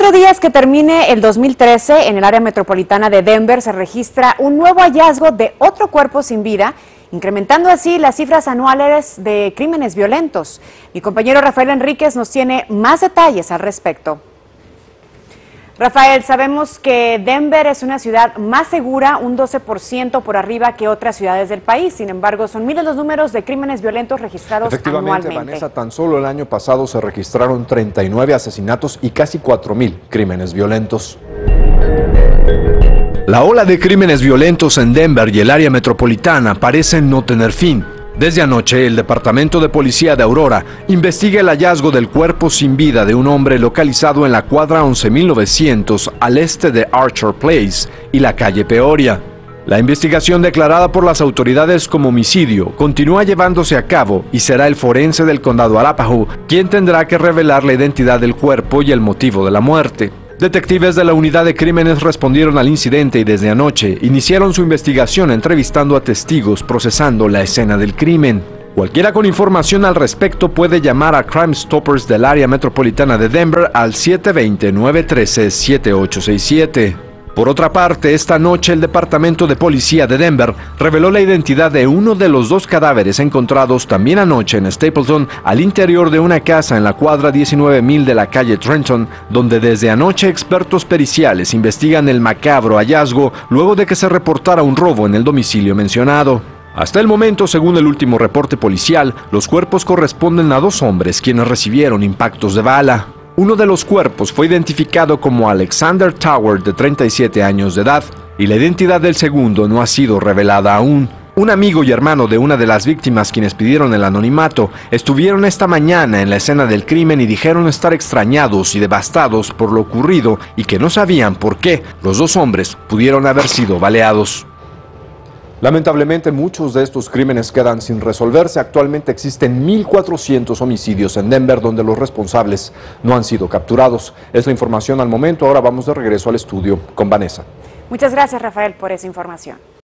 4 días que termine el 2013, en el área metropolitana de Denver se registra un nuevo hallazgo de otro cuerpo sin vida, incrementando así las cifras anuales de crímenes violentos. Mi compañero Rafael Enríquez nos tiene más detalles al respecto. Rafael, sabemos que Denver es una ciudad más segura, un 12% por arriba que otras ciudades del país. Sin embargo, son miles los números de crímenes violentos registrados anualmente. Vanessa, tan solo el año pasado se registraron 39 asesinatos y casi 4,000 crímenes violentos. La ola de crímenes violentos en Denver y el área metropolitana parece no tener fin. Desde anoche, el Departamento de Policía de Aurora investiga el hallazgo del cuerpo sin vida de un hombre localizado en la cuadra 11.900 al este de Archer Place y la calle Peoria. La investigación, declarada por las autoridades como homicidio, continúa llevándose a cabo y será el forense del condado Arapahoe quien tendrá que revelar la identidad del cuerpo y el motivo de la muerte. Detectives de la Unidad de Crímenes respondieron al incidente y desde anoche iniciaron su investigación entrevistando a testigos procesando la escena del crimen. Cualquiera con información al respecto puede llamar a Crime Stoppers del área metropolitana de Denver al 720-913-7867. Por otra parte, esta noche el Departamento de Policía de Denver reveló la identidad de uno de los 2 cadáveres encontrados también anoche en Stapleton al interior de una casa en la cuadra 19,000 de la calle Trenton, donde desde anoche expertos periciales investigan el macabro hallazgo luego de que se reportara un robo en el domicilio mencionado. Hasta el momento, según el último reporte policial, los cuerpos corresponden a 2 hombres quienes recibieron impactos de bala. Uno de los cuerpos fue identificado como Alexander Tower, de 37 años de edad, y la identidad del segundo no ha sido revelada aún. Un amigo y hermano de una de las víctimas, quienes pidieron el anonimato, estuvieron esta mañana en la escena del crimen y dijeron estar extrañados y devastados por lo ocurrido y que no sabían por qué los 2 hombres pudieron haber sido baleados. Lamentablemente, muchos de estos crímenes quedan sin resolverse. Actualmente existen 1,400 homicidios en Denver donde los responsables no han sido capturados. Es la información al momento. Ahora vamos de regreso al estudio con Vanessa. Muchas gracias, Rafael, por esa información.